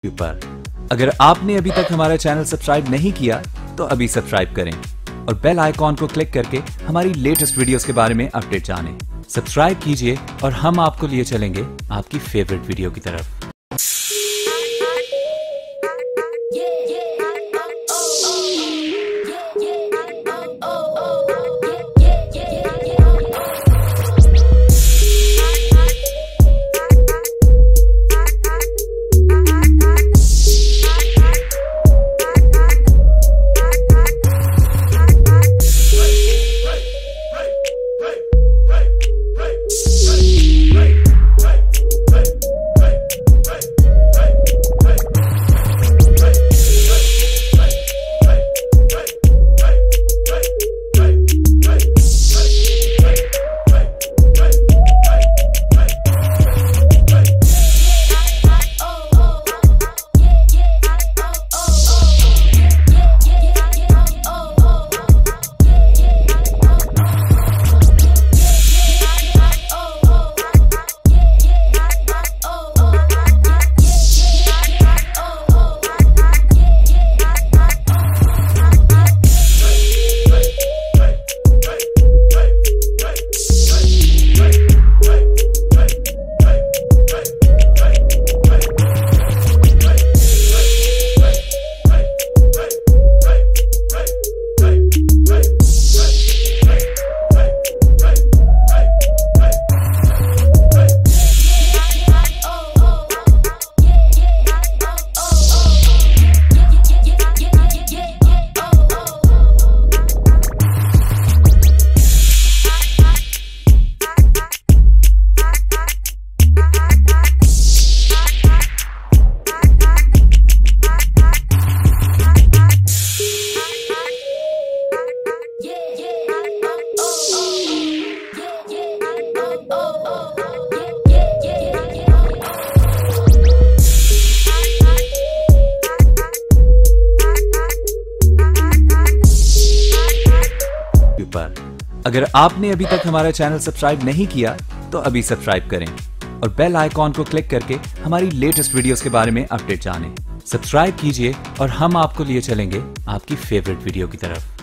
पर अगर आपने अभी तक हमारा चैनल सब्सक्राइब नहीं किया तो अभी सब्सक्राइब करें और बेल आइकॉन को क्लिक करके हमारी लेटेस्ट वीडियोस के बारे में अपडेट जानें। सब्सक्राइब कीजिए और हम आपको लिए चलेंगे आपकी फेवरेट वीडियो की तरफ। अगर आपने अभी तक हमारा चैनल सब्सक्राइब नहीं किया तो अभी सब्सक्राइब करें और बेल आइकॉन को क्लिक करके हमारी लेटेस्ट वीडियोस के बारे में अपडेट जानें। सब्सक्राइब कीजिए और हम आपको लिए चलेंगे आपकी फेवरेट वीडियो की तरफ।